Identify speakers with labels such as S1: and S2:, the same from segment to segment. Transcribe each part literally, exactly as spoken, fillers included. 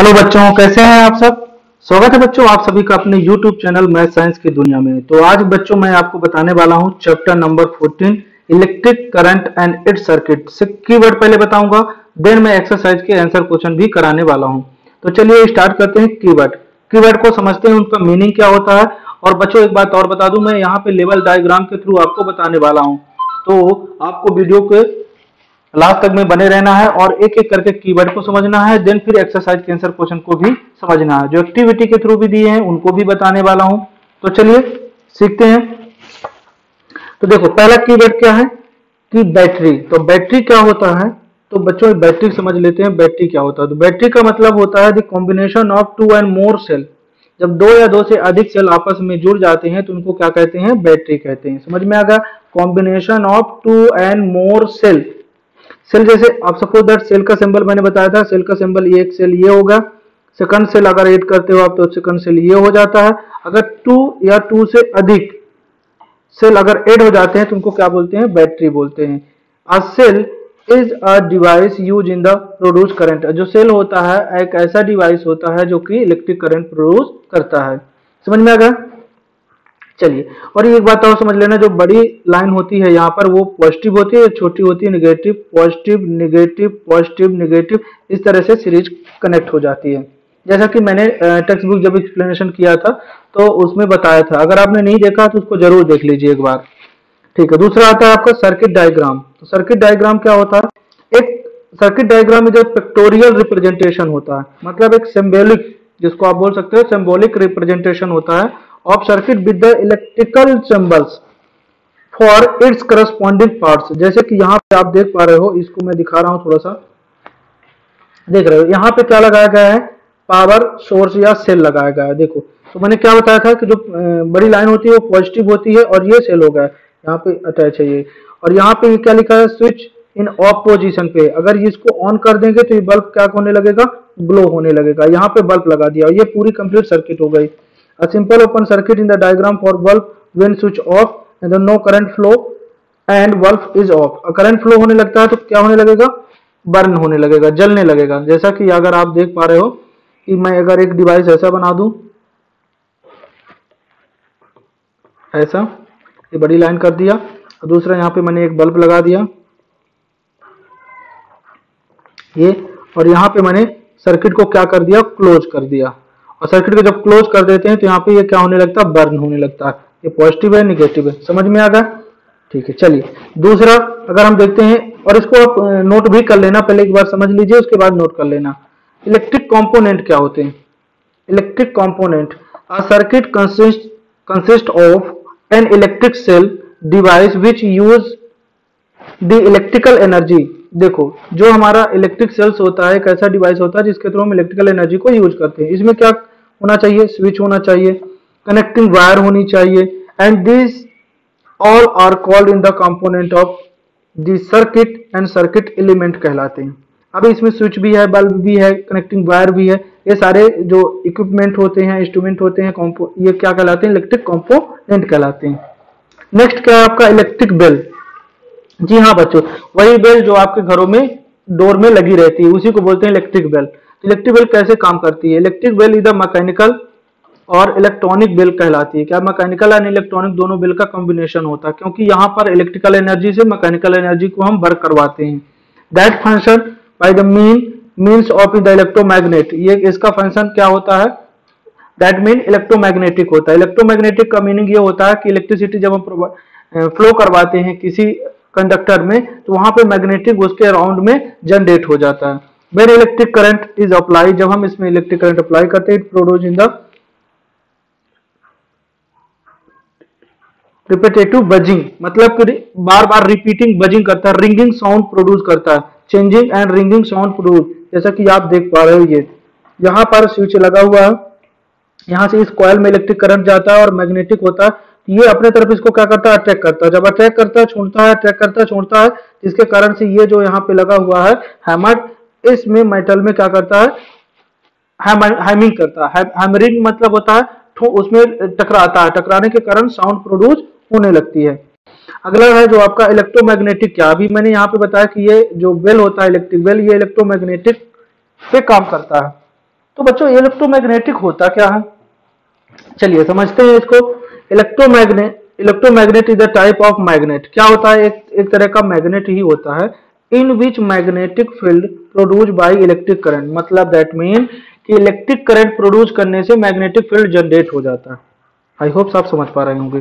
S1: Hello बच्चों, कैसे हैं आप सब। स्वागत है बच्चों आप सभी का अपने यूट्यूब चैनल मैथ साइंस की दुनिया में। तो आज बच्चों मैं आपको बताने वाला हूं chapter number fourteen electric current and it's circuit से कीवर्ड पहले बताऊंगा, देन मैं एक्सरसाइज के आंसर क्वेश्चन भी कराने वाला हूं। तो चलिए स्टार्ट करते हैं। कीवर्ड कीवर्ड को समझते हैं, उनका मीनिंग क्या होता है। और बच्चों एक बात और बता दूं, मैं यहाँ पे लेवल डायग्राम के थ्रू आपको बताने वाला हूँ, तो आपको वीडियो के लास्ट तक में बने रहना है और एक एक करके कीवर्ड को समझना है, देन फिर एक्सरसाइज के आंसर क्वेश्चन को भी समझना है। जो एक्टिविटी के थ्रू भी दिए हैं उनको भी बताने वाला हूं। तो चलिए सीखते हैं। तो देखो पहला कीवर्ड क्या है कि बैटरी। तो बैटरी क्या होता है, तो बच्चों बैटरी समझ लेते हैं। बैटरी क्या होता है, तो बैटरी का मतलब होता है the combination of two and more cell. जब दो या दो से अधिक सेल आपस में जुड़ जाते हैं तो उनको क्या कहते हैं, बैटरी कहते हैं। समझ में आ गया, combination of two and more cell. Cell जैसे आप सपोज दैट सेल का सिंबल मैंने बताया था, सेल का सिंबल ये, एक सेल ये होगा। सेकंड सेल अगर ऐड करते हो आप तो सेकंड सेल ये हो जाता है। अगर टू या टू से अधिक सेल अगर ऐड हो जाते हैं तो उनको क्या बोलते हैं, बैटरी बोलते हैं। A cell is a device use in the produce current. जो सेल होता है एक ऐसा डिवाइस होता है जो कि इलेक्ट्रिक करंट प्रोड्यूस करता है। समझ में आ गया। चलिए, और एक बात और समझ लेना, जो बड़ी लाइन होती है यहाँ पर वो पॉजिटिव होती है, छोटी होती है negative. Positive negative positive negative, इस तरह से सीरीज कनेक्ट हो जाती है। जैसा कि मैंने टेक्स्ट बुक जब एक्सप्लेनेशन किया था तो उसमें बताया था, अगर आपने नहीं देखा तो उसको जरूर देख लीजिए एक बार। ठीक है, दूसरा आता है आपका सर्किट डायग्राम। तो सर्किट डायग्राम क्या होता है, एक सर्किट डायग्राम में पिक्टोरियल रिप्रेजेंटेशन होता है, मतलब एक सिंबॉलिक, जिसको आप बोल सकते हो सिंबॉलिक रिप्रेजेंटेशन होता है of circuit with the electrical symbols for its corresponding parts. जैसे कि यहाँ पे आप देख पा रहे हो, इसको मैं दिखा रहा हूँ, थोड़ा सा देख रहे हो यहाँ पे क्या लगाया गया है, पावर सोर्स या सेल लगाया गया है। देखो तो मैंने क्या बताया था कि जो बड़ी लाइन होती है वो पॉजिटिव होती है और ये सेल होगा यहाँ पे अटैच है ये। और यहाँ पे क्या लिखा है, स्विच इन ऑफ पोजीशन पे। अगर इसको ऑन कर देंगे तो ये बल्ब क्या होने लगेगा, ग्लो होने लगेगा। यहाँ पे बल्ब लगा दिया और ये पूरी कंप्लीट सर्किट हो गई। A simple open circuit in the diagram for bulb when switch off and then no current flow and bulb is off। Current flow होने लगता है तो क्या होने लगेगा, बर्न होने लगेगा, जलने लगेगा। जैसा कि अगर आप देख पा रहे हो कि मैं अगर एक डिवाइस ऐसा बना दूं, ऐसा ये बड़ी लाइन कर दिया, और दूसरा यहाँ पे मैंने एक बल्ब लगा दिया ये, और यहाँ पे मैंने सर्किट को क्या कर दिया, क्लोज कर दिया। और सर्किट को जब क्लोज कर देते हैं तो यहाँ पे ये क्या होने लगता है, बर्न होने लगता है। ये पॉजिटिव है निगेटिव है, समझ में आ गया। ठीक है, चलिए दूसरा अगर हम देखते हैं, और इसको आप नोट भी कर लेना, पहले एक बार समझ लीजिए उसके बाद नोट कर लेना। इलेक्ट्रिक कंपोनेंट क्या होते हैं, electric component a circuit consist consist of an electric cell device which use the electrical energy. देखो जो हमारा इलेक्ट्रिक सेल्स होता है एक ऐसा डिवाइस होता है जिसके थ्रू हम इलेक्ट्रिकल एनर्जी को यूज करते हैं। इसमें क्या होना चाहिए, स्विच होना चाहिए, कनेक्टिंग वायर होनी चाहिए, and this all are called in the component of the circuit and circuit element कहलाते हैं। अब इसमें स्विच भी है, बल्ब भी है, कनेक्टिंग वायर भी है, ये सारे जो इक्विपमेंट होते हैं, इंस्ट्रूमेंट होते हैं, ये क्या कहलाते हैं, इलेक्ट्रिक कंपोनेंट कहलाते हैं। नेक्स्ट क्या है आपका, इलेक्ट्रिक बेल। जी हाँ बच्चों, वही बेल जो आपके घरों में डोर में लगी रहती है उसी को बोलते हैं इलेक्ट्रिक बेल। इलेक्ट्रिक बेल कैसे काम करती है, इलेक्ट्रिक बेल इधर मैकेनिकल और इलेक्ट्रॉनिक बेल कहलाती है। क्या मैकेनिकल एंड इलेक्ट्रॉनिक दोनों बेल का कॉम्बिनेशन होता है, क्योंकि यहाँ पर इलेक्ट्रिकल एनर्जी से मैकेनिकल एनर्जी को हम वर्क करवाते हैं। That function by the mean means of the electromagnet. ये इसका फंक्शन क्या होता है, दैट मीन इलेक्ट्रोमैग्नेटिक होता है। इलेक्ट्रोमैग्नेटिक का मीनिंग ये होता है कि इलेक्ट्रिसिटी जब हम फ्लो करवाते हैं किसी कंडक्टर में तो वहां पे मैग्नेटिक उसके अराउंड में जनरेट हो जाता है। When electric current is apply, जब हम इसमें इलेक्ट्रिक करंट अप्लाई करते हैं, it produce in the repetitive buzzing, मतलब बार बार रिपीटिंग बजिंग करता है, रिंगिंग साउंड प्रोड्यूस करता है, changing and ringing sound produce. जैसा कि आप देख पा रहे हो ये यहाँ पर स्विच लगा हुआ है, यहाँ से इस कॉइल में इलेक्ट्रिक करंट जाता है और मैग्नेटिक होता है, ये अपने तरफ इसको क्या करता है, अट्रैक्ट करता है। जब अट्रैक्ट करता है छोड़ता है, अट्रैक्ट करता है छोड़ता है, जिसके कारण से ये जो यहाँ पे लगा हुआ है हैमर, इसमें मेटल में क्या करता है, हैमिंग करता है। हैमरिंग मतलब होता है उसमें टकराता है, टकराने के कारण साउंड प्रोड्यूस होने लगती है। अगला है जो आपका इलेक्ट्रोमैग्नेटिक। क्या अभी मैंने यहाँ पे बताया कि ये जो बेल होता है इलेक्ट्रिक बेल, ये इलेक्ट्रोमैग्नेटिक पे काम करता है। तो बच्चों इलेक्ट्रोमैग्नेटिक होता क्या है, चलिए समझते हैं इसको। Electromagnet electromagnet is the type of magnet. क्या होता है, एक एक तरह का मैग्नेट ही होता है in which magnetic field produce by electric current, मतलब दैट मीन कि इलेक्ट्रिक करंट प्रोड्यूस करने से मैग्नेटिक फील्ड जनरेट हो जाता है। आई होप आप समझ पा रहे होंगे।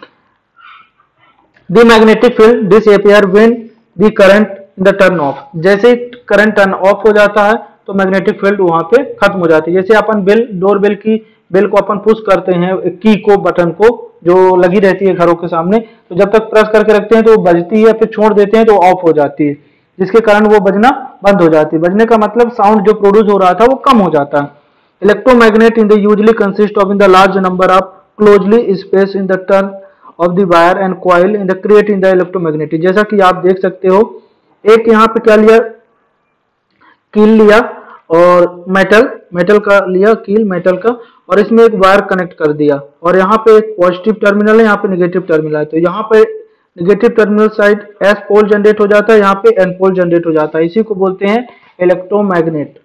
S1: The magnetic field disappear when the current the turn off, जैसे करंट टर्न ऑफ हो जाता है तो मैग्नेटिक फील्ड वहां पे खत्म हो जाती है। जैसे अपन बेल डोर बेल की बेल को अपन पुश करते हैं, की को बटन को जो लगी रहती है घरों के सामने, तो जब तक प्रेस करके रखते हैं तो वो बजती है, फिर छोड़ देते हैं तो ऑफ हो जाती है, जिसके कारण वो बजना बंद हो जाती है। बजने का मतलब साउंड जो प्रोड्यूस हो रहा था वो कम हो जाता है। Electromagnet in the usually consist of in the large number of closely space in the turn of the wire and coil in the create in the electromagnetic. जैसा कि आप देख सकते हो, एक यहाँ पे क्या लिया, कील लिया और मेटल मेटल का लिया, कील मेटल का, और इसमें एक वायर कनेक्ट कर दिया, और यहाँ पे एक पॉजिटिव टर्मिनल है, यहाँ पे नेगेटिव टर्मिनल है। तो यहाँ पे negative terminal side S pole generate हो जाता है, यहाँ पे एन पोल जनरेट हो जाता है। इसी को बोलते हैं इलेक्ट्रोमैग्नेट।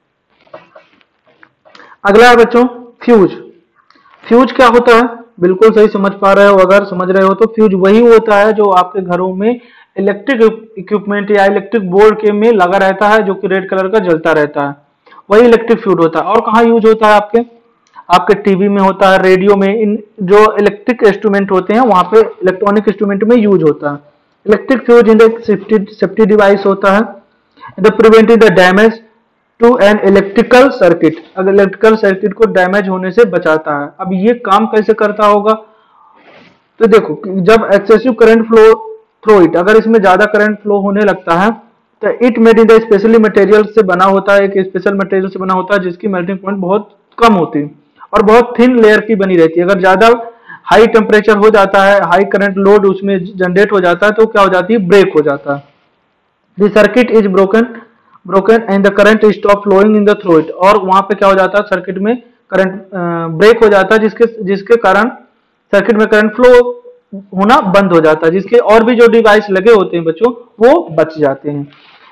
S1: अगला है बच्चों फ्यूज। फ्यूज क्या होता है, बिल्कुल सही समझ पा रहे हो, अगर समझ रहे हो तो फ्यूज वही होता है जो आपके घरों में इलेक्ट्रिक इक्विपमेंट या इलेक्ट्रिक बोर्ड के में लगा रहता है, जो कि रेड कलर का जलता रहता है, वही इलेक्ट्रिक फ्यूज होता है। और कहाँ यूज होता है, आपके आपके टीवी में होता है, रेडियो में, इन जो इलेक्ट्रिक इंस्ट्रूमेंट होते हैं वहां पे इलेक्ट्रॉनिक इंस्ट्रूमेंट में यूज होता है। Electric fuse in safety safety device होता है, the preventing the damage to an electrical circuit, अगर इलेक्ट्रिकल सर्किट को डैमेज होने से बचाता है। अब ये काम कैसे करता होगा, तो देखो जब excessive current flow through it, अगर इसमें ज्यादा करंट फ्लो होने लगता है तो it made in the specially material से बना होता है, एक स्पेशल मटेरियल से बना होता है जिसकी मेल्टिंग पॉइंट बहुत कम होती है और बहुत थिन लेयर की बनी रहती है। अगर ज्यादा हाई टेम्परेचर हो जाता है, हाई करंट लोड उसमें जनरेट हो जाता है तो क्या हो जाती है, ब्रेक हो जाता है। The circuit is broken broken and the current stop flowing in the through it, और वहां पे क्या हो जाता है, सर्किट में करंट ब्रेक हो जाता है, जिसके जिसके कारण सर्किट में करंट फ्लो होना बंद हो जाता है, जिसके और भी जो डिवाइस लगे होते हैं बच्चों वो बच जाते हैं।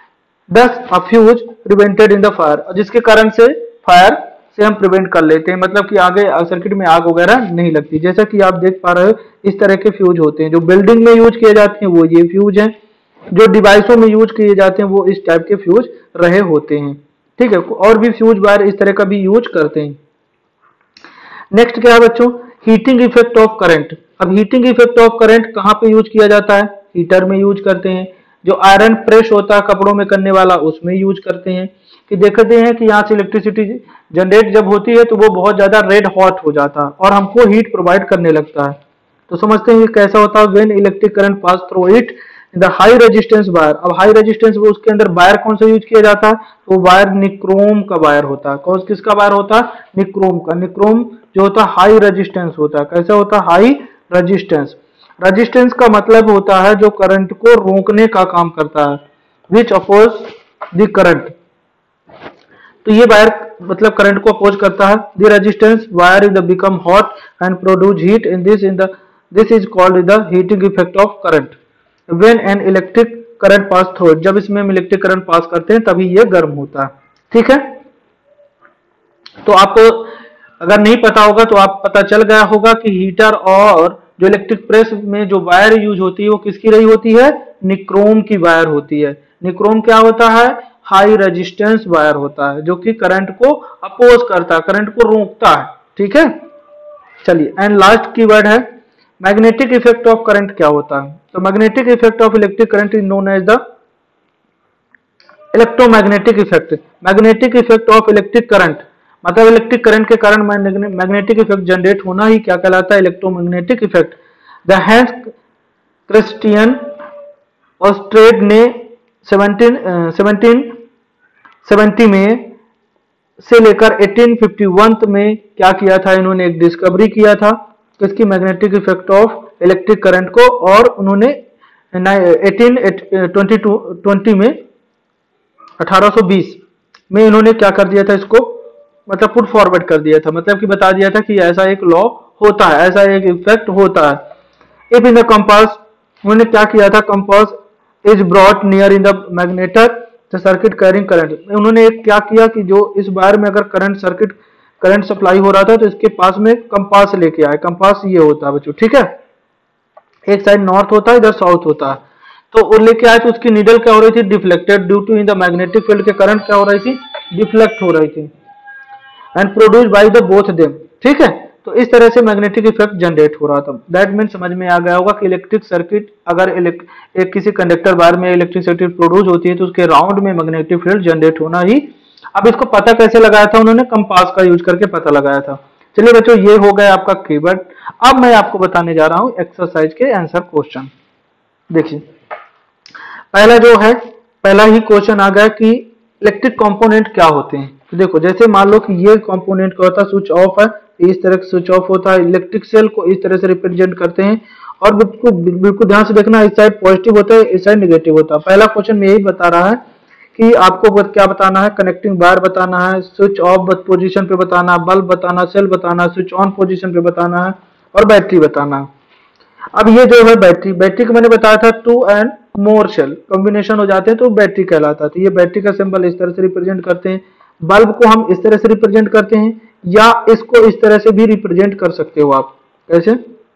S1: Thus a fuse prevented in the fire, जिसके कारण से फायर से हम प्रिवेंट कर लेते हैं, मतलब कि आगे सर्किट में आग वगैरह नहीं लगती। जैसा कि आप देख पा रहे हो इस तरह के फ्यूज होते हैं, जो बिल्डिंग में यूज किए जाते हैं वो ये फ्यूज हैं, जो डिवाइसों में यूज किए जाते हैं वो इस टाइप के फ्यूज रहे होते हैं। ठीक है, और भी फ्यूज वायर इस तरह का भी यूज करते हैं। नेक्स्ट क्या है बच्चों, हीटिंग इफेक्ट ऑफ करंट। अब हीटिंग इफेक्ट ऑफ करंट कहाँ पे यूज किया जाता है, हीटर में यूज करते हैं। जो आयरन प्रेस होता है कपड़ों में करने वाला उसमें यूज करते हैं। कि देखते हैं कि यहाँ से इलेक्ट्रिसिटी जनरेट जब होती है तो वो बहुत ज्यादा रेड हॉट हो जाता है और हमको हीट प्रोवाइड करने लगता है। तो समझते हैं कि कैसा होता है, when electric current pass through it the high resistance wire. अब हाई रेजिस्टेंस उसके अंदर वायर कौन सा यूज किया जाता है, तो वायर निक्रोम का वायर होता है। कौन किसका वायर होता है, निक्रोम का। निक्रोम जो होता है हाई रेजिस्टेंस होता है। कैसा होता है, हाई रेजिस्टेंस। रेजिस्टेंस का मतलब होता है जो करंट को रोकने का काम करता है, विच अपोज द करंट। तो ये वायर मतलब करंट को अपोज करता है। The resistance wire is the become hot and produce heat in this in the this is called the heating effect of current when an electric current pass through it. जब इसमें हम electric current पास करते हैं तभी ये गर्म होता है। ठीक है, तो आपको अगर नहीं पता होगा तो आप पता चल गया होगा कि हीटर और जो इलेक्ट्रिक प्रेस में जो वायर यूज होती है वो किसकी रही होती है, निक्रोम की वायर होती है। निक्रोम क्या होता है, हाई रेजिस्टेंस वायर होता है जो कि करंट को अपोज करता है, करंट को रोकता है। ठीक है, चलिए एंड लास्ट कीवर्ड है मैग्नेटिक इफेक्ट ऑफ करंट। क्या होता है, तो magnetic effect of electric current is known as the electromagnetic effect. Magnetic effect of electric current मतलब इलेक्ट्रिक करंट के कारण मैग्नेटिक इफेक्ट जनरेट होना ही क्या कहलाता है, electromagnetic effect. The Hans Christian ऑस्ट्रेड ने सेवनटीन सेवनटी में से लेकर एटीन फिफ्टी वन में क्या किया था, इन्होंने एक डिस्कवरी किया था किसकी, magnetic effect of electric current को। और उन्होंने एटीन ट्वेंटी में अठारह सौ बीस में इन्होंने क्या कर दिया था, इसको मतलब पुट फॉरवर्ड कर दिया था, मतलब कि बता दिया था कि ऐसा एक लॉ होता है, ऐसा एक इफेक्ट होता है। इफ इन द कंपास, उन्होंने क्या किया था, compass is brought near in the magnet the circuit carrying current. उन्होंने एक क्या किया कि जो इस वायर में अगर करंट सर्किट करंट सप्लाई हो रहा था तो इसके पास में कंपास लेके आए। कंपास ये होता है बच्चों, ठीक है, एक साइड नॉर्थ होता है, इधर साउथ होता है। तो वो लेके आए तो उसकी नीडल क्या हो रही थी, deflected, due to in the magnetic field के करंट क्या हो रही थी, डिफ्लेक्ट हो रही थी, and produce by the both them, ठीक है। तो इस तरह से मैग्नेटिक इफेक्ट जनरेट हो रहा था। दैट मीन समझ में आ गया होगा कि इलेक्ट्रिक सर्किट अगर एक किसी कंडक्टर वायर में इलेक्ट्रिसिटी प्रोड्यूस होती है तो उसके राउंड में मैग्नेटिक फील्ड जनरेट होना ही। अब इसको पता कैसे लगाया था उन्होंने, कंपास का यूज करके पता लगाया था। चलिए बच्चों, ये हो गया आपका कीवर्ड। अब मैं आपको बताने जा रहा हूं एक्सरसाइज के आंसर क्वेश्चन। देखिए पहला जो है, पहला ही क्वेश्चन आ गया कि इलेक्ट्रिक कंपोनेंट क्या होते हैं। तो देखो जैसे मान लो कि ये कंपोनेंट क्या होता है, स्विच ऑफ है, इस तरह से स्विच ऑफ होता है। इलेक्ट्रिक सेल को इस तरह से रिप्रेजेंट करते हैं, और बिल्कुल बिल्कुल ध्यान से देखना, इस साइड पॉजिटिव होता है, इस साइड नेगेटिव होता है। पहला क्वेश्चन में यही बता रहा है कि आपको क्या बताना है, कनेक्टिंग वायर बताना है, स्विच ऑफ पोजीशन पे बताना है, बल्ब बताना, सेल बताना, स्विच ऑन पोजीशन पे बताना है, और बैटरी बताना है। अब ये जो है बैटरी, बैटरी को मैंने बताया था two and more cell combination हो जाते हैं तो बैटरी कहलाता है। तो ये बैटरी का सिंबल इस तरह से रिप्रेजेंट करते हैं। बल्ब को हम इस तरह से रिप्रेजेंट करते हैं, या इसको इस तरह से भी रिप्रेजेंट कर सकते हो आप, कैसे,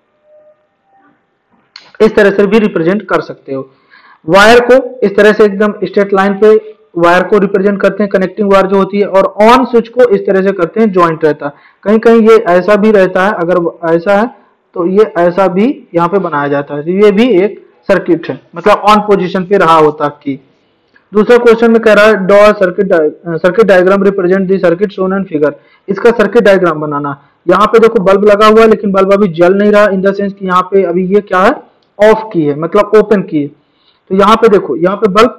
S1: इस तरह से भी रिप्रेजेंट कर सकते हो। वायर को इस तरह से एकदम स्ट्रेट लाइन पे वायर को रिप्रेजेंट करते हैं, कनेक्टिंग वायर जो होती है, और ऑन स्विच को इस तरह से करते हैं, जॉइंट रहता है। कहीं कहीं ये ऐसा भी रहता है, अगर ऐसा है तो ये ऐसा भी यहाँ पे बनाया जाता है। तो ये भी एक सर्किट है, मतलब ऑन पोजीशन पे रहा होता की। दूसरा क्वेश्चन में कह रहा है draw circuit circuit diagram represent the circuit shown and figure. इसका सर्किट डायग्राम बनाना। यहाँ पे देखो बल्ब लगा हुआ है लेकिन बल्ब अभी जल नहीं रहा, इन द सेंस कि यहाँ पे अभी ये क्या है, ऑफ की है, मतलब ओपन की है। तो यहाँ पे देखो, यहाँ पे बल्ब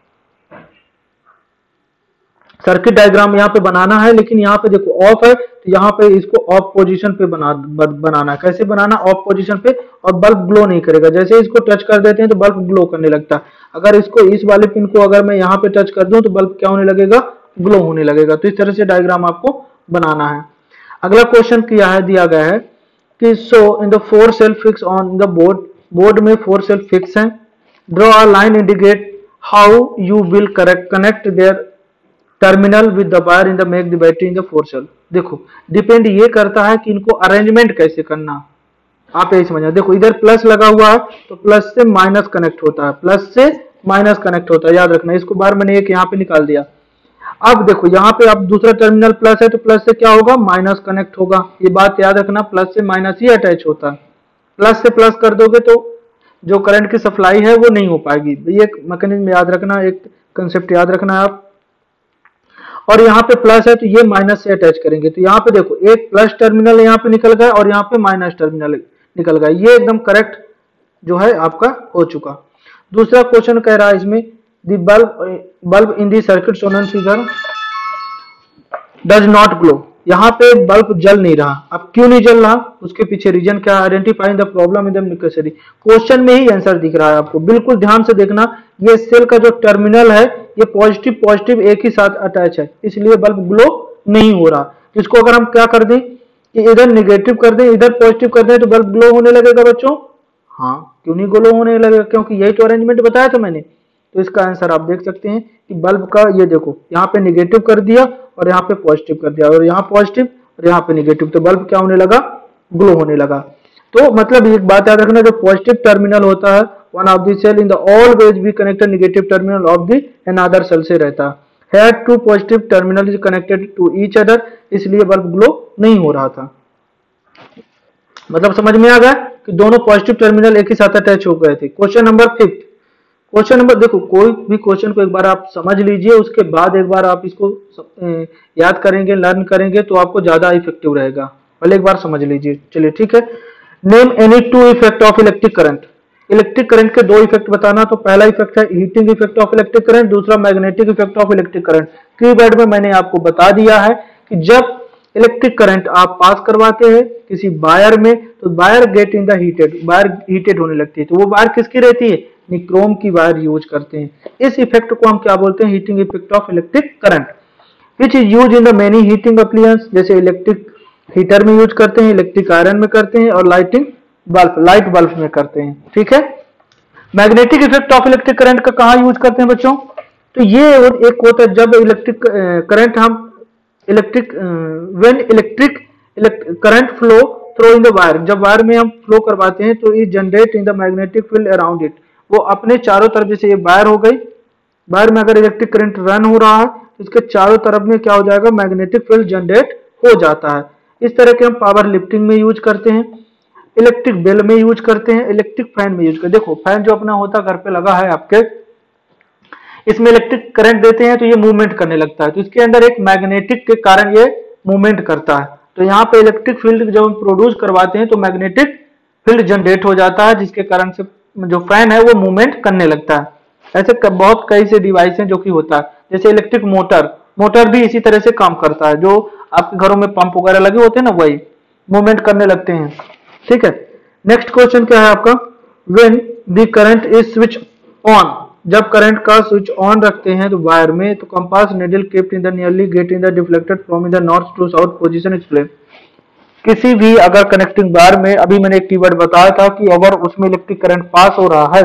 S1: सर्किट डायग्राम यहाँ पे बनाना है, लेकिन यहाँ पे देखो ऑफ है, तो यहाँ पे इसको ऑफ पोजीशन पे बना बनाना है। कैसे बनाना, ऑफ पोजीशन पे, और बल्ब ग्लो नहीं करेगा। जैसे इसको टच कर देते हैं तो बल्ब ग्लो करने लगता है। अगर इसको इस वाले पिन को अगर मैं यहाँ पे टच कर दूं तो बल्ब क्या होने लगेगा, ग्लो होने लगेगा। तो इस तरह से डायग्राम आपको बनाना है। अगला क्वेश्चन किया है, दिया गया है कि so in the four cell fix on the board, board में फोर सेल फिक्स है। Draw a line indicate how you will correct connect their terminal with the wire in the make the battery in the four cell. देखो depend ये करता है कि इनको arrangement कैसे करना, आप यही समझना। देखो इधर प्लस लगा हुआ है तो प्लस से माइनस कनेक्ट होता है, प्लस से माइनस कनेक्ट होता है, याद रखना। इसको बार मैंने एक यहाँ पे निकाल दिया। अब देखो यहाँ पे अब दूसरा टर्मिनल प्लस है तो प्लस से क्या होगा, माइनस कनेक्ट होगा। ये बात याद रखना, प्लस से माइनस ही अटैच होता है। प्लस से प्लस कर दोगे तो जो करंट की सप्लाई है वो नहीं हो पाएगी। ये मैकेनिज्म याद रखना, एक कंसेप्ट याद रखना आप। और यहाँ पे प्लस है तो ये माइनस से अटैच करेंगे। तो यहाँ पे देखो एक प्लस टर्मिनल यहाँ पे निकल गया और यहाँ पे माइनस टर्मिनल निकल गया। ये एकदम करेक्ट जो है आपका हो चुका। दूसरा क्वेश्चन कह रहा है इसमें the bulb bulb in the circuit shown in figure does not glow. यहाँ पे बल्ब जल नहीं रहा। अब क्यों नहीं जल रहा, उसके पीछे रीजन क्या, identifying the problem in the necessary. Question में ही आंसर दिख रहा है आपको, बिल्कुल ध्यान से देखना। ये सेल का जो टर्मिनल है ये पॉजिटिव पॉजिटिव एक ही साथ अटैच है, इसलिए बल्ब ग्लो नहीं हो रहा। इसको अगर हम क्या कर दें कि इधर नेगेटिव कर दें, इधर पॉजिटिव कर दें तो बल्ब ग्लो होने लगेगा बच्चों। हाँ, क्यों नहीं ग्लो होने लगेगा, क्योंकि यही तो अरेंजमेंट बताया था मैंने। तो इसका आंसर आप देख सकते हैं कि बल्ब का ये देखो यहाँ पे नेगेटिव कर दिया और यहाँ पे पॉजिटिव कर दिया, और यहाँ पॉजिटिव और यहाँ पे नेगेटिव, तो बल्ब क्या होने लगा, ग्लो होने लगा। तो मतलब एक बात याद रखना, जो पॉजिटिव टर्मिनल होता है one of the cell in the always be connected negative terminal of the another cell से रहता है। Had to positive terminal is connected to each other, इसलिए बल्ब ग्लो नहीं हो रहा था। मतलब समझ में आ गया कि दोनों पॉजिटिव टर्मिनल एक ही साथ अटैच हो गए थे। Question number fifth, question number देखो कोई भी क्वेश्चन को एक बार आप समझ लीजिए, उसके बाद एक बार आप इसको याद करेंगे, लर्न करेंगे तो आपको ज्यादा इफेक्टिव रहेगा। पहले एक बार समझ लीजिए। चलिए ठीक है। Name any two effect of electric current. Electric current के दो इफेक्ट बताना। तो पहला इफेक्ट है heating effect of electric current, दूसरा magnetic effect of electric current. Keyword में मैंने आपको बता दिया है कि जब इलेक्ट्रिक करंट आप पास करवाते हैं किसी वायर में तो wire get in the heated, wire heated होने लगती है। तो वो वायर किसकी रहती है, निक्रोम की वायर यूज करते हैं। इस इफेक्ट को हम क्या बोलते हैं, heating effect of electric current, which is use in the many heating appliances. जैसे इलेक्ट्रिक हीटर में यूज करते हैं, इलेक्ट्रिक आयरन में करते हैं, और लाइटिंग बल्ब लाइट बल्ब में करते हैं। ठीक है। Magnetic effect of electric current का कहाँ यूज करते हैं बच्चों, तो ये एक होता है जब इलेक्ट्रिक करंट हम electric when electric current flow through in the wire, जब वायर में हम फ्लो करवाते हैं तो ये generate in the magnetic field around it, वो अपने चारों तरफ, जैसे ये वायर हो गई, वायर में अगर इलेक्ट्रिक करंट रन हो रहा है तो इसके चारों तरफ में क्या हो जाएगा, मैग्नेटिक फील्ड जनरेट हो जाता है। इस तरह के हम पावर लिफ्टिंग में यूज करते हैं, इलेक्ट्रिक बेल में यूज करते हैं, इलेक्ट्रिक फैन में यूज करते हैं। देखो फैन जो अपना होता है घर पे लगा है आपके, इसमें इलेक्ट्रिक करंट देते हैं तो ये मूवमेंट करने लगता है, तो इसके अंदर एक मैग्नेटिक के कारण ये मूवमेंट करता है। तो यहाँ पे इलेक्ट्रिक फील्ड जब हम प्रोड्यूस करवाते हैं तो मैग्नेटिक फील्ड जनरेट हो जाता है, जिसके कारण से जो फैन है वो मूवमेंट करने लगता है। ऐसे बहुत कई से डिवाइस हैं जो कि होता है, जैसे इलेक्ट्रिक मोटर, मोटर भी इसी तरह से काम करता है, जो आपके घरों में पंप वगैरह लगे होते हैं ना, वही मूवमेंट करने लगते हैं। ठीक है, नेक्स्ट क्वेश्चन क्या है आपका, when the current is switch on, जब करंट का स्विच ऑन रखते हैं तो वायर में, तो compass needle kept in the nearly get in the deflected from in the north to south position explain. किसी भी अगर कनेक्टिंग वायर में, अभी मैंने एक कीवर्ड बताया था कि अगर उसमें इलेक्ट्रिक करंट पास हो रहा है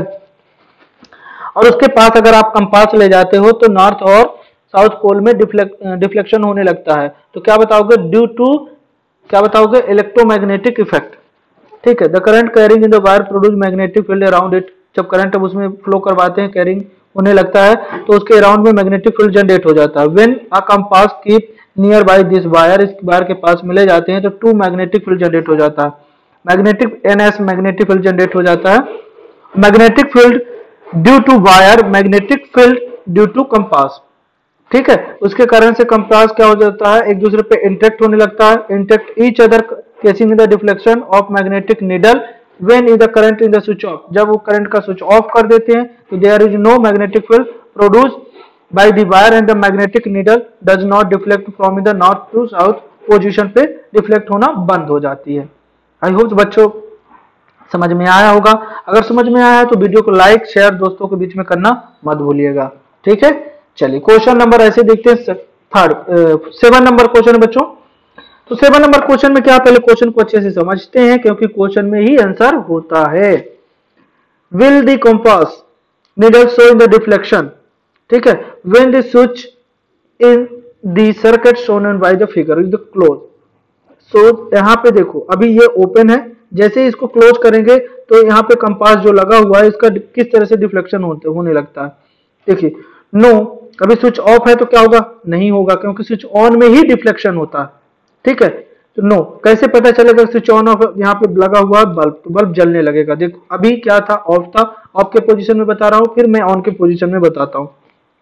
S1: और उसके पास अगर आप कंपास ले जाते हो तो नॉर्थ और साउथ पोल में डिफ्लेक्ट डिफ्लेक्शन होने लगता है, तो क्या बताओगे, ड्यू टू, क्या बताओगे, इलेक्ट्रोमैग्नेटिक इफेक्ट। ठीक है, the current carrying in the wire produce magnetic field around it, जब करंट अब उसमें फ्लो करवाते हैं, कैरिंग होने लगता है तो उसके अराउंड में मैग्नेटिक फील्ड जनरेट हो जाता है। When a compass keep near by this wire, इस वायर के पास मिले जाते हैं तो टू मैग्नेटिक फील्ड जनरेट हो जाता है, magnetic NS magnetic field generate हो जाता है। Magnetic field due to wire, magnetic field due to compass. ठीक है, उसके कारण से कंपास क्या हो जाता है, एक दूसरे पे इंटरेक्ट होने लगता है, interact each other causing in the deflection of magnetic needle when is the current in the switch off, जब वो करंट का स्विच ऑफ कर देते हैं तो there is no magnetic field produce by the wire and the magnetic needle does not deflect from in the north to south position पे deflect होना बंद हो जाती है। आई होप बच्चों समझ में आया होगा, अगर समझ में आया है तो वीडियो को लाइक शेयर दोस्तों के बीच में करना मत भूलिएगा। ठीक है, चलिए क्वेश्चन नंबर ऐसे देखते हैं, थर्ड सेवन नंबर क्वेश्चन है बच्चों। तो सेवन नंबर क्वेश्चन में क्या, पहले क्वेश्चन को अच्छे से समझते हैं क्योंकि क्वेश्चन में ही आंसर होता है। Will the compass needle show in the deflection, ठीक है, when the switch in the circuit shown by the figure is the close. So यहाँ पे देखो अभी ये ओपन है, जैसे ही इसको क्लोज करेंगे तो यहाँ पे कंपास जो लगा हुआ है इसका किस तरह से डिफ्लेक्शन होते होने लगता है। देखिए नो, अभी स्विच ऑफ है तो क्या होगा, नहीं होगा, क्योंकि स्विच ऑन में ही डिफ्लेक्शन होता है। ठीक है, तो नो, कैसे पता चलेगा स्विच ऑन ऑफ, यहाँ पे लगा हुआ बल्ब, तो बल्ब जलने लगेगा। देखो अभी क्या था, ऑफ था, ऑफ के पोजीशन में बता रहा हूं, फिर मैं ऑन के पोजीशन में बताता हूं।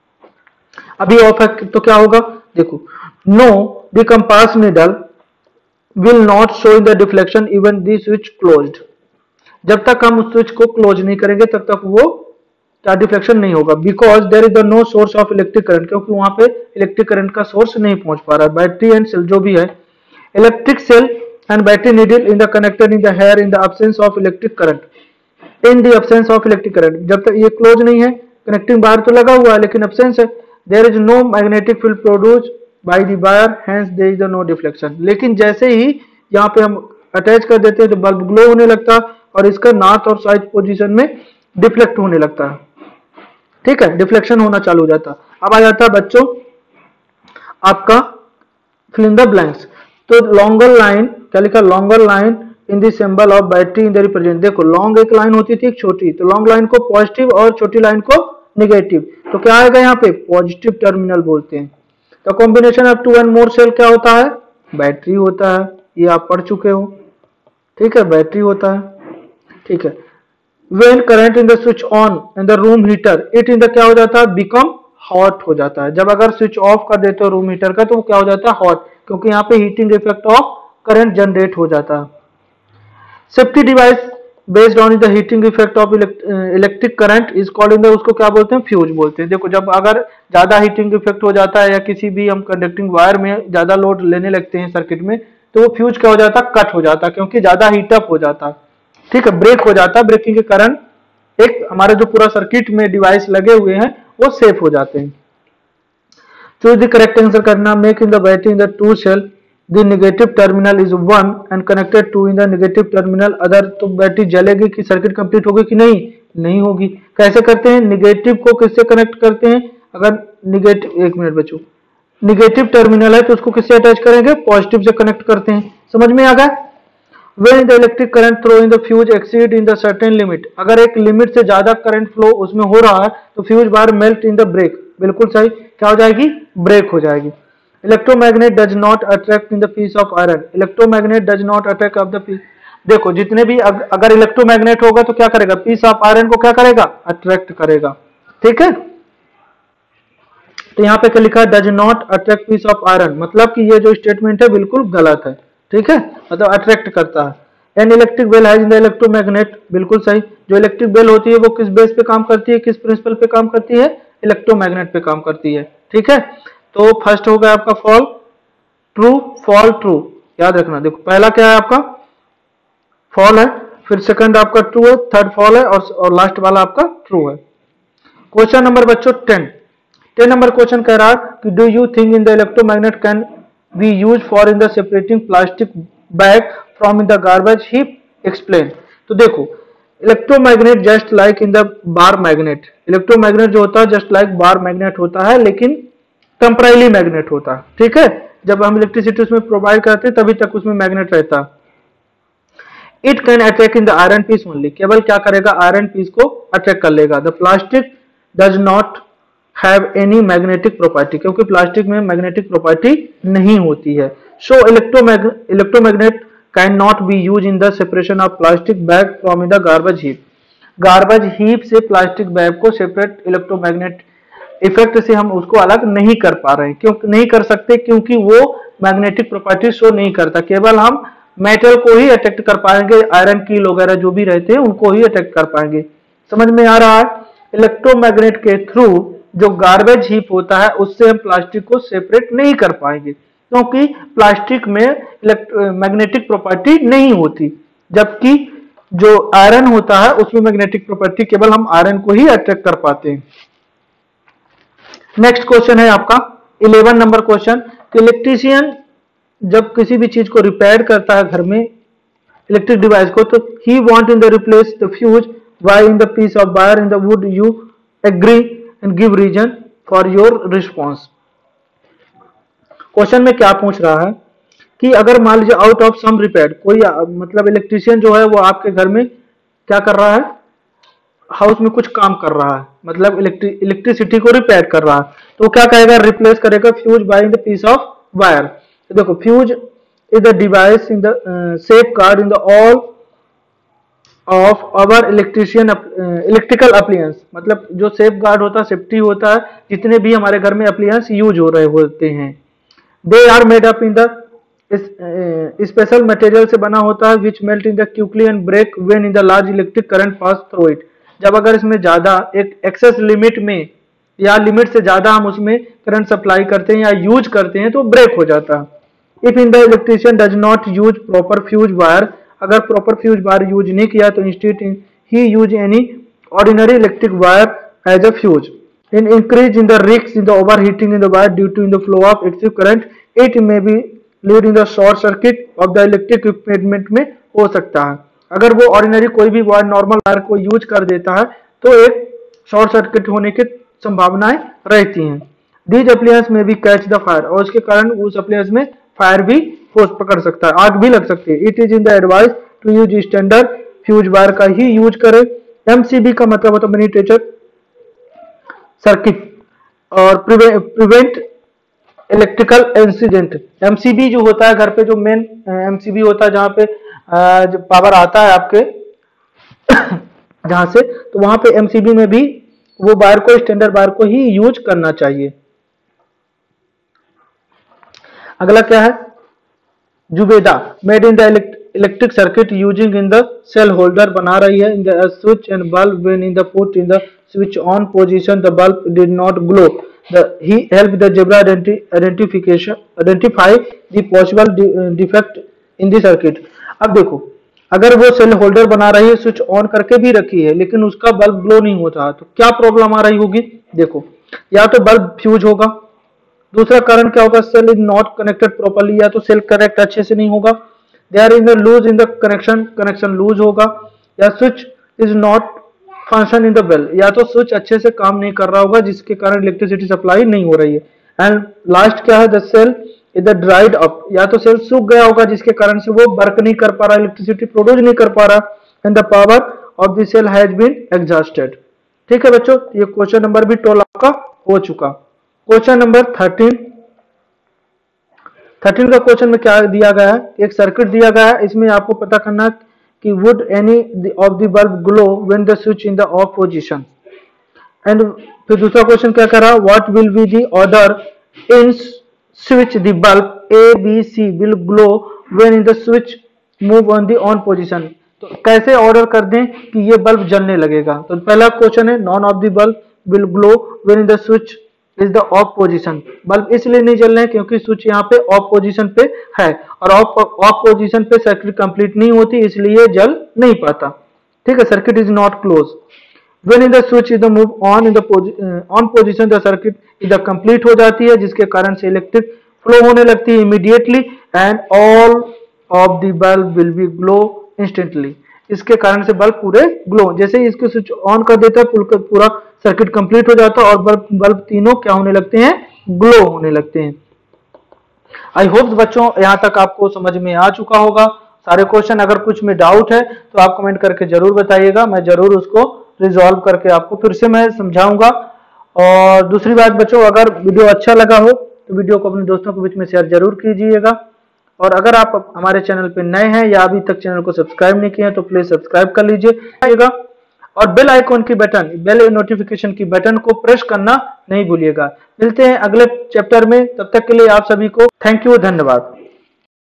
S1: अभी ऑफ है तो क्या होगा, देखो no the compass needle will not show in the deflection even the switch closed, जब तक हम उस स्विच को क्लोज नहीं करेंगे तब तक वो क्या डिफ्लेक्शन नहीं होगा, because there is the no source of electric current, क्योंकि वहां पे इलेक्ट्रिक करंट का सोर्स नहीं पहुंच पा रहा है। बैटरी एंड सेल जो भी है, electric cell and battery needle in the connected in the here in the absence of electric current, in the absence of electric current, जब तक ये क्लोज नहीं है, कनेक्टिंग वायर तो लगा हुआ है लेकिन एब्सेंस है, there is no magnetic field produced by the wire, hence there is no deflection. लेकिन जैसे ही यहाँ पे हम अटैच कर देते हैं तो बल्ब ग्लो होने लगता है और इसका नॉर्थ और साउथ पोजीशन में डिफ्लेक्ट होने लगता है। ठीक है, डिफ्लेक्शन होना चालू हो जाता है। अब आ जाता है बच्चों आपका फिल इन द ब्लैंक्स। तो लॉन्गर लाइन क्या लिखा, longer line in the symbol of battery in the represent. देखो लॉन्ग एक लाइन होती थी एक छोटी, तो लॉन्ग लाइन को पॉजिटिव और छोटी लाइन को नेगेटिव, तो क्या आएगा यहाँ पे, पॉजिटिव टर्मिनल बोलते हैं। तो combination of two and more cell क्या होता है, बैटरी होता है, ये आप पढ़ चुके हो। ठीक है, बैटरी होता है। ठीक है, when current in the switch on in the room heater, it in the क्या हो जाता है, बिकम हॉट हो जाता है। जब अगर स्विच ऑफ कर देते हो रूम हीटर का तो वो क्या हो जाता है, हॉट, क्योंकि यहाँ पे heating effect of current generate हो जाता है। Safety device based on the heating effect of electric current is called in the, उसको क्या बोलते हैं, फ्यूज बोलते हैं। देखो जब अगर ज्यादा हीटिंग इफेक्ट हो जाता है या किसी भी हम कंडक्टिंग वायर में ज्यादा लोड लेने लगते हैं सर्किट में, तो वो फ्यूज क्या हो जाता है, कट हो जाता है, क्योंकि ज्यादा हीटअप हो जाता है। ठीक है, ब्रेक हो जाता है, ब्रेकिंग के कारण एक हमारे जो पूरा सर्किट में डिवाइस लगे हुए हैं वो सेफ हो जाते हैं। चूज द करेक्ट आंसर करना, make in the battery in the two cell the negative terminal is one and connected to in the negative terminal other, तो बैटरी जलेगी कि सर्किट कंप्लीट होगी कि नहीं, नहीं होगी। कैसे करते हैं, नेगेटिव को किससे कनेक्ट करते हैं, अगर निगेटिव, एक मिनट बच्चों, निगेटिव टर्मिनल है तो उसको किससे अटैच करेंगे, पॉजिटिव से कनेक्ट करते हैं। समझ में आ गया। When the electric current through in the fuse exceed in the certain limit, अगर एक लिमिट से ज्यादा करंट फ्लो उसमें हो रहा है तो fuse bar melt in the break, बिल्कुल सही, क्या हो जाएगी, ब्रेक हो जाएगी। Electromagnet does not attract in the piece of iron, electromagnet does not attract of the piece, देखो जितने भी अग, अगर इलेक्ट्रोमैग्नेट होगा तो क्या करेगा, पीस ऑफ आयरन को क्या करेगा, अट्रैक्ट करेगा, ठीक है। तो यहाँ पे क्या लिखा है, does not attract piece of iron, मतलब कि ये जो स्टेटमेंट है बिल्कुल गलत है, ठीक है, मतलब अट्रैक्ट करता है। An electric bell has in the electromagnet, बिल्कुल सही, जो इलेक्ट्रिक बेल होती है वो किस बेस पे काम करती है, किस प्रिंसिपल पे काम करती है, इलेक्ट्रोमैग्नेट पे काम करती है, ठीक है। तो फर्स्ट हो गया आपका फॉल ट्रू, फॉल ट्रू, याद रखना। देखो पहला क्या है आपका, फॉल है, फिर सेकंड आपका ट्रू है, थर्ड फॉल है, और, और लास्ट वाला आपका ट्रू है। क्वेश्चन नंबर बच्चों टेन, टेन नंबर क्वेश्चन कह रहा है कि do you think in the electromagnet can be use for in the separating plastic bag from in the garbage heap, explain. तो देखो electromagnet just like in the bar magnet, electromagnet जो होता है just like bar magnet होता है, लेकिन temporary magnet होता है, ठीक है। जब हम इलेक्ट्रिसिटी उसमें प्रोवाइड करते हैं तभी तक उसमें मैग्नेट रहता है। It can attack in the iron piece only, केवल क्या करेगा, आयरन पीस को अटैक कर लेगा। The plastic does not have any magnetic property, क्योंकि प्लास्टिक में मैग्नेटिक प्रॉपर्टी नहीं होती है। So electromagnet can not be use in the separation of plastic bag from in the garbage heap, garbage heap से plastic bag को separate electromagnet effect से हम उसको अलग नहीं कर पा रहे हैं। क्यों नहीं कर सकते, क्योंकि वो मैग्नेटिक प्रॉपर्टी शो नहीं करता, केवल हम मेटल को ही अट्रैक्ट कर पाएंगे, आयरन कील वगैरह जो भी रहते हैं उनको ही अट्रैक्ट कर पाएंगे। समझ में आ रहा है। इलेक्ट्रोमैग्नेट के थ्रू जो गार्बेज हीप होता है उससे हम प्लास्टिक को सेपरेट नहीं कर पाएंगे, क्योंकि प्लास्टिक में मैग्नेटिक प्रॉपर्टी नहीं होती, जबकि जो आयरन होता है उसमें मैग्नेटिक प्रॉपर्टी, केवल हम आयरन को ही अट्रैक्ट कर पाते हैं। नेक्स्ट क्वेश्चन है आपका इलेवन नंबर क्वेश्चन, इलेक्ट्रीशियन जब किसी भी चीज को रिपेयर करता है घर में, इलेक्ट्रिक डिवाइस को, तो ही want in the replace the fuse why in the piece of wire in the wood, you agree and give reason for your response. Question में क्या पूछ रहा है कि अगर मान लीजिए आउट ऑफ सम रिपेयर, कोई मतलब इलेक्ट्रीशियन जो है वो आपके घर में क्या कर रहा है, हाउस में कुछ काम कर रहा है, मतलब इलेक्ट्रिक इलेक्ट्रिसिटी को रिपेयर कर रहा है, तो क्या कहेगा, रिप्लेस करेगा fuse by in the piece of wire. तो देखो fuse is the device in the safe guard in the all of our electrician electrical appliance, मतलब जो सेफ गार्ड होता है, सेफ्टी होता है जितने भी हमारे घर में अप्लायंस यूज हो रहे होते हैं। They are made up in the special material से बना होता है, which melt in the quickly and break when in the large electric current pass through it. जब अगर इसमें ज्यादा एक एक्सेस लिमिट में या लिमिट से ज्यादा हम उसमें करंट सप्लाई करते हैं या यूज करते हैं तो ब्रेक हो जाता है। If in the electrician does not use proper fuse wire, अगर प्रॉपर फ्यूज वायर यूज नहीं किया तो instead he use any ordinary electric wire as a fuse. In increase in the risk in the over heating in the wire due to in the flow of excessive current, it may be lead in the short circuit of the electric equipment में हो सकता है। अगर वो ordinary कोई भी wire normal wire को use कर देता है तो एक शॉर्ट सर्किट होने की संभावनाएं रहती हैं। दीज अप्लायंस में भी कैच द फायर, और उसके कारण उस अप्लायंस में फायर भी हो पकड़ सकता है, आग भी लग सकती है। It is in the advice to use standard fuse wire का ही यूज करें। एमसीबी का मतलब होता है मिनीएचर सर्किट, और प्रिवेंट इलेक्ट्रिकल इंसिडेंट। एमसीबी जो होता है घर पे, जो मेन एमसीबी होता है जहां पे जो पावर आता है आपके जहां से, तो वहां पे एमसीबी में भी वो वायर को, स्टैंडर्ड वायर को ही यूज करना चाहिए। अगला क्या है, Zubeda made in the electric circuit using in the cell holder, बना रही है in the switch and bulb when in the put in the switch on position the bulb did not glow, the he help the Zubeda identification identify the possible defect in the circuit. अब देखो अगर वो cell holder बना रही है, switch on करके भी रखी है, लेकिन उसका बल्ब ग्लो नहीं होता, तो क्या प्रॉब्लम आ रही होगी, देखो या तो बल्ब फ्यूज होगा, दूसरा कारण क्या होगा, cell is not connected properly, या तो सेल कनेक्ट अच्छे से नहीं होगा, there is the loose in the connection, connection loose होगा, या switch is not function in the bell, या तो स्विच अच्छे से काम नहीं कर रहा होगा जिसके कारण इलेक्ट्रिसिटी सप्लाई नहीं हो रही है। एंड लास्ट क्या है, the cell is dried up, या तो सेल सूख गया होगा जिसके कारण से वो वर्क नहीं कर पा रहा, इलेक्ट्रिसिटी प्रोड्यूस नहीं कर पा रहा, and the power of the cell has been exhausted. ठीक है बच्चों, ये क्वेश्चन नंबर भी ट्वेल्व आपका हो चुका। क्वेश्चन नंबर थर्टीन, थर्टीन का क्वेश्चन में क्या दिया गया है, एक सर्किट दिया गया है, इसमें आपको पता करना है कि would any of the bulb glow when the switch in the off position. And फिर दूसरा क्वेश्चन क्या कर रहा है, what will be the order in switch the bulb A B C will glow when in the switch move on the on position. तो कैसे order कर दें कि ये बल्ब जलने लगेगा। तो पहला क्वेश्चन है, none of the bulb will glow when in the switch is the off position. Bulb इसलिए नहीं जल रहे हैं क्योंकि स्विच यहाँ पे ऑफ पोजीशन पे है, और ऑफ ऑफ पोजीशन पे सर्किट कंप्लीट नहीं होती, इसलिए जल नहीं पाता। ठीक है, circuit is not close. When in the switch is the move on in the on position, the circuit is the complete हो जाती है, जिसके कारण से इलेक्ट्रिक फ्लो होने लगती है immediately, and all of the bulb will be glow instantly. इसके कारण से बल्ब पूरे ग्लो, जैसे ही इसको स्विच ऑन कर देता है पूरा सर्किट कंप्लीट हो जाता है और बल्ब बल्ब तीनों क्या होने लगते हैं, ग्लो होने लगते हैं। आई होप बच्चों यहाँ तक आपको समझ में आ चुका होगा सारे क्वेश्चन। अगर कुछ में डाउट है तो आप कमेंट करके जरूर बताइएगा, मैं जरूर उसको रिजॉल्व करके आपको फिर से मैं समझाऊंगा। और दूसरी बात बच्चों, अगर वीडियो अच्छा लगा हो तो वीडियो को अपने दोस्तों के बीच में शेयर जरूर कीजिएगा, और अगर आप हमारे चैनल पे नए हैं या अभी तक चैनल को सब्सक्राइब नहीं किए हैं तो प्लीज सब्सक्राइब कर लीजिएगा, और बेल आइकॉन की बटन, बेल नोटिफिकेशन की बटन को प्रेस करना नहीं भूलिएगा। मिलते हैं अगले चैप्टर में, तब तक के लिए आप सभी को थैंक यू, धन्यवाद।